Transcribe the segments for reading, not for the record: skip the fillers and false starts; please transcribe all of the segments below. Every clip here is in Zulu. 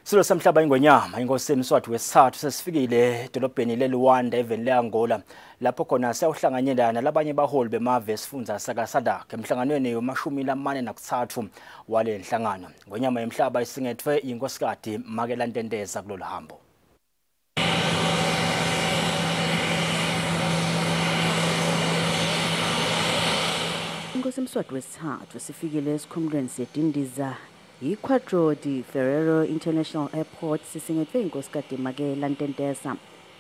Silo samhlaba ingonyama inkosi Mswati wesithathu sesifikile edolobheni leLuanda even leAngola lapho khona siyawuhlanganyela nalabanye baholi bemave esifundza saka SADC emhlanganweni yoma43 wale nhlangano. Ngonyama yemhlaba isingethwe inkosikazi Makela Ntendeza kulolu hambo. Inkosi Mswati wesithathu sifikile esikhumulweni sedindiza Quadro de Ferreiro International Airport sisingethwe inkosikazi Makela Ntendeza.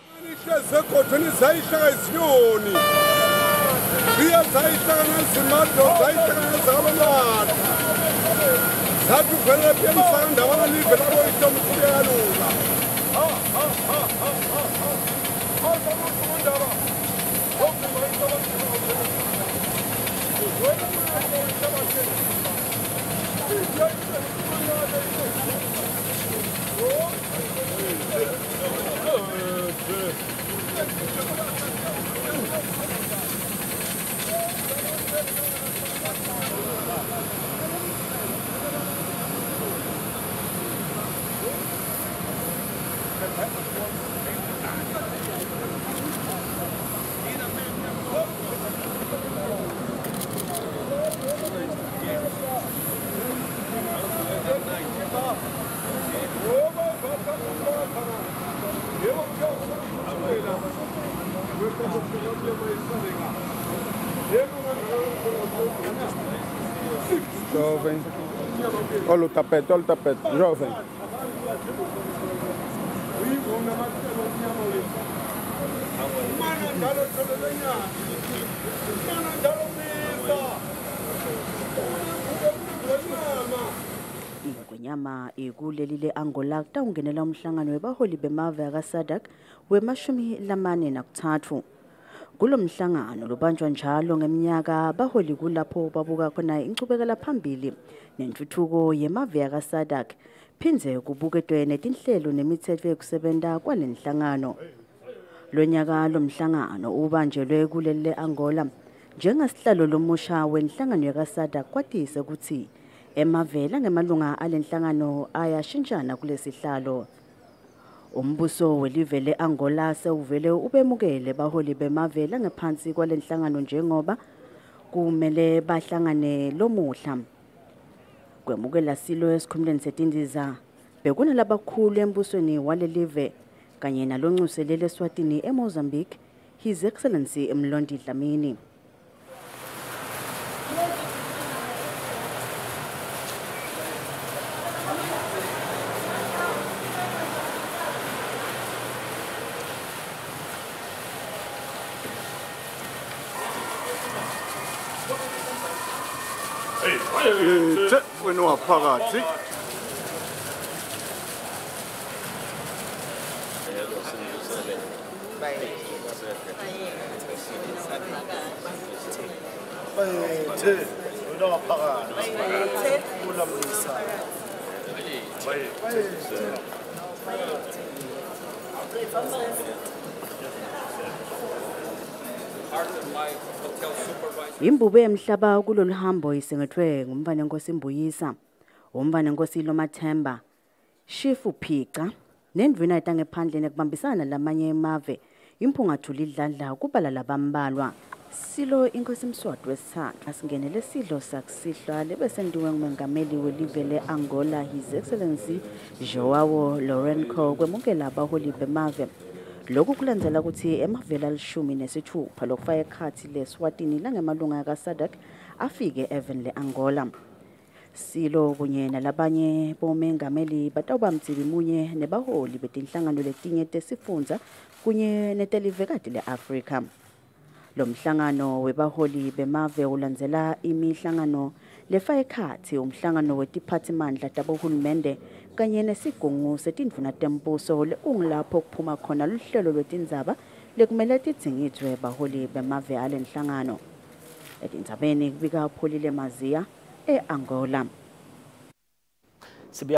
Jovem, olha o tapete, jovem. Ingonyama ikuleli leAngola kutawungenela umhlangano webaholi bemave aka SADC we-43. Kulo mhlangano lubanjwa njalo ngeminyaka baholi kulapho babuka khona incubekela phambili nentuthuko yemave aka SADC phindze kubuketwe netinhlelo nemithetho yokusebenza kwalenhlangano. Lonyaka lomhlangano ubanjelwe kuleli leAngola njengasihlalo lomusha wenhlangano yaka SADC kwatise ukuthi emavela ngemalunga alenhlangano ayashintshana kulesihlalo. Umbuso welive leAngola sewuvele ubemukele baholi bemavela ngaphansi kwalenhlangano njengoba kumele bahlangane lomuhla. Kwemukela silo esikhumulweni sedindiza bekunalabakhulu embusweni walelive kanye naloncuselele Eswatini eMozambique His Excellency Mlondi Dlamini. Wena waphakathi Imbube emhlaba kulolu hambo isengethwe ngumvane Nkosi Mbuyisa, umvane Nkosi Lomathemba, Shifu Phica, nendvina etangephandle kubambisana lamanye emave, imphungathuli idladla kubala labambalwa. Silo Inkosi Mswati wesithathu asingenele sidlo sakusihlwa lebesendiwe ngumengameli welive leAngola His Excellency Joao Lourenço kwemukela abaholi bemave. Lokhu kulandzela ukuthi emavela al-16 lokufaka ekhathi leSwatini langemalunga aka SADC afike even leAngola. Silo kunye nalabanye bomengameli batawuba mtsibi munye nebaholi betinhlangano letinye tesifundza kunye netelivekati leAfrika. Lo mhlangano webaholi bemave ulandzela imihlangano lefaka ekhathi umhlangano wetiphathimandla tabohulumende kanye nesigungu setindvuna tembuso lekungilapho kuphuma khona luhlelo lwetindzaba lekumele tidzingidvwe baholi bemave alenhlangano. Etindzabeni kubika Pholile Mazia eAngola.